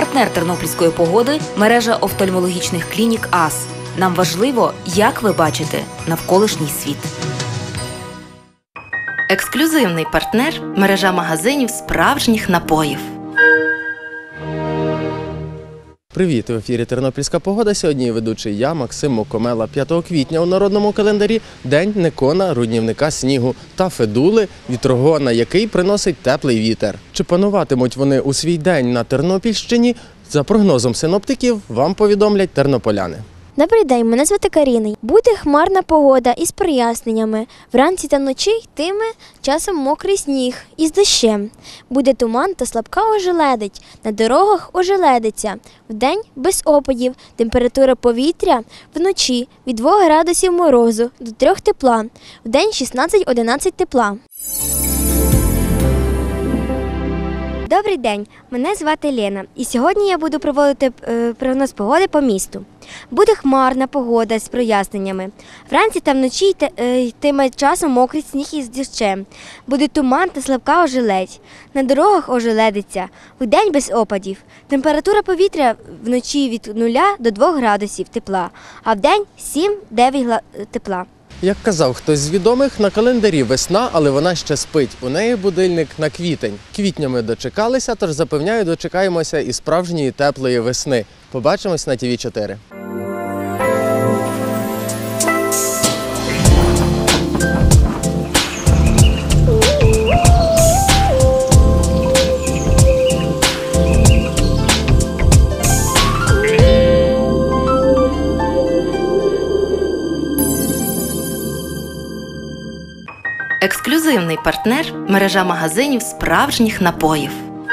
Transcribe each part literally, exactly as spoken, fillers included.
Партнер тернопільської погоди – мережа офтальмологічних клінік АС. Нам важливо, як ви бачите навколишній світ. Ексклюзивний партнер – мережа магазинів справжніх напоїв. Привіт! В ефірі «Тернопільська погода». Сьогодні ведучий я, Максим Мокомела. п'ятого квітня у народному календарі – День Никона, руйнівника снігу, та Федули, вітрогона, який приносить теплий вітер. Чи пануватимуть вони у свій день на Тернопільщині? За прогнозом синоптиків, вам повідомлять тернополяни. Добрий день, мене звати Каріна. Буде хмарна погода із проясненнями. Вранці та вночі йтиме часом мокрий сніг із дощем. Буде туман та слабка ожеледить. На дорогах ожеледиться. Вдень без опадів. Температура повітря вночі від двох градусів морозу до трьох тепла. Вдень шістнадцять-одинадцять тепла. Добрий день, мене звати Лена, і сьогодні я буду проводити е, прогноз погоди по місту. Буде хмарна погода з проясненнями. Вранці та вночі е, йтиме часом мокрий сніг із дощем. Буде туман та слабка ожеледь. На дорогах ожеледиться. Вдень без опадів. Температура повітря вночі від нуля до двох градусів тепла, а вдень сім-дев'ять тепла. Як казав хтось з відомих, на календарі весна, але вона ще спить. У неї будильник на квітень. Квітня ми дочекалися, тож запевняю, дочекаємося і справжньої теплої весни. Побачимось на Ті Ві чотири. Ексклюзивний партнер – мережа магазинів справжніх напоїв.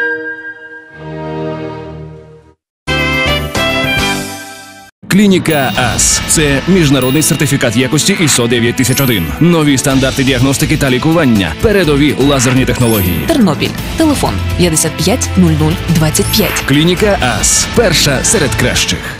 Клініка АС – це міжнародний сертифікат якості ай ес о дев'ять тисяч один. Нові стандарти діагностики та лікування. Передові лазерні технології. Тернопіль. Телефон п'ятдесят п'ять нуль нуль двадцять п'ять. Клініка АС – перша серед кращих.